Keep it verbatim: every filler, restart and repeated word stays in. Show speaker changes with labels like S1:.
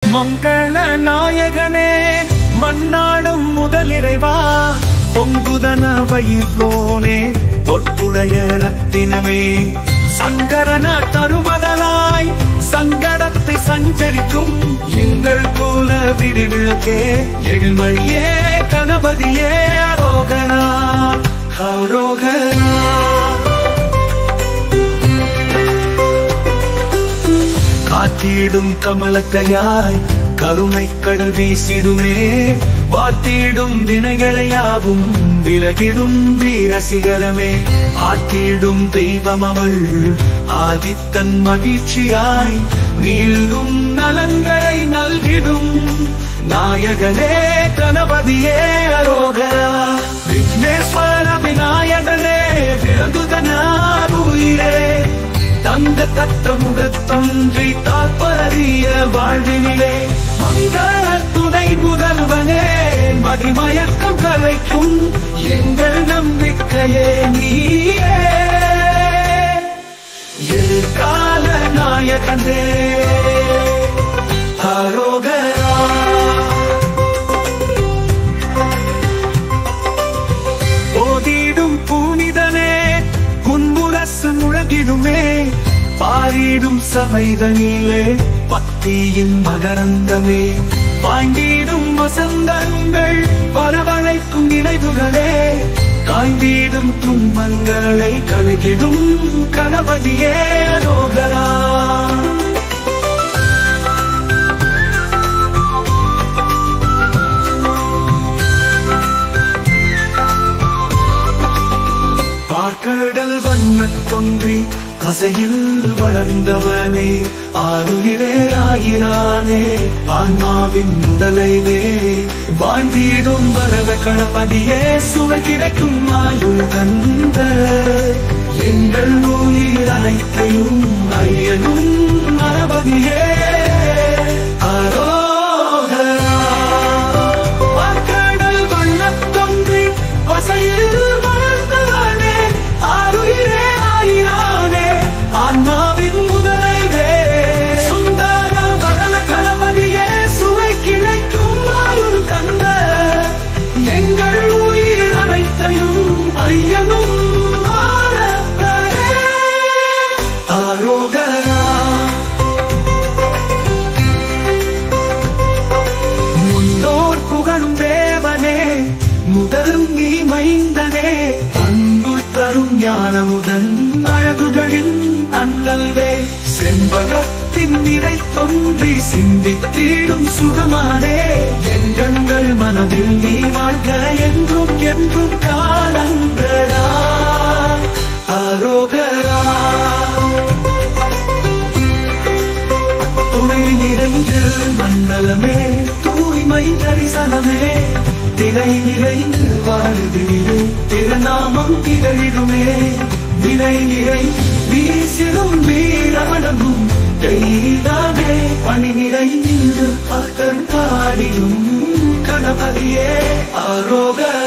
S1: மங்கள நாயகனே மன்னாடும் முதலிறைவா பொங்குதன வயிற்றோனே பொற்புடைய ரத்தினமே சங்கரன தருமதலாய் சங்கடத்தை சஞ்சரிக்கும் எங்கள் குல விரிவிளக்கே எழில்மணியே கணபதியே அரோகரா அரோகரா. காத்திடும் கமலக்கையாய் கருணை கடல் வீசிடுமே வாத்திடும் வினைகளையாவும் விலகிடும் வீரசிகரமே ஆத்திடும் தெய்வம் அவள் ஆதித்தன் மகிழ்ச்சியாய் நீளும் நலன்களை நல்கிடும் நாயகனே கணபதியே அரோகரா. விக்னேஸ்வர விநாயகனே விருதுதனாருயிரே தந்த கத்த முகத்தொன்றி தாற்பரிய வாழ்வினிலே மங்கள துணை முதல்வனே மதிமயக்கம் கலைக்கும் எங்கள் நம்பிக்கையே நீயே எதிர்கால நாயகனே அரோகரா. போதிடும் புனிதனே முன்முரசு முழங்கிடுமே பாரிடும் சபைதனிலே பக்தியின் மகரந்தமே வாங்கிடும் வசந்தங்கள் வரவழைக்கும் நினைவுகளே காய்ந்திடும் துன்பங்களை கழுகிடும் கணபதியே அரோகரா. பார்க்கடல் வண்ணத் தோன்றி கசையில் வளர்ந்தவனே ஆறுயிரே ஆயிரானே ஆன்மாவின் முதலைவே வாழ்ந்திடும் வரவ கணபதியே சுவை கிடைக்கும் ஆயுள் தந்த எங்கள் உயிர் அனைத்தையும் ஐயனும் கணபதியே அரோகரா. பார்க்கடல் வண்ணத் தோன்றி கசையில் வளர்ந்தவனே ஆறுயிரே ஆயிரானே ஆன்மாவின் முதலைவே சுந்தர வரல கணபதியே சுவை கிடைக்கும் ஆயுள் தந்த எங்கள் உயிர் அனைத்தையும் ஐயனும் அரோகரா. முன்னோர் புகழும் தேவனே முதலும் நீ மைந்தனே அன்புள் தரும் ஞானமுடன் அழகுகளின் அண்ணல்வே செம்பகத்தின் நிறை தோன்றி சிந்தித்திடும் சுகமானே எங்கள் மனதில் நீ வாழ்க என்றும் என்றும் காலங்களா அரோகரா. துணை நிறைந்து மண்டலமே தூய்மை தரிசனமே திரை நிறைந்து வாழ்விலே திருநாமம் திகழிடுமே வினை நிறை வீசிடும் வீரவனமும் தெய்தானே பணி நிறைந்து பக்கர் பாடிடும் கணபதியே அரோகரா.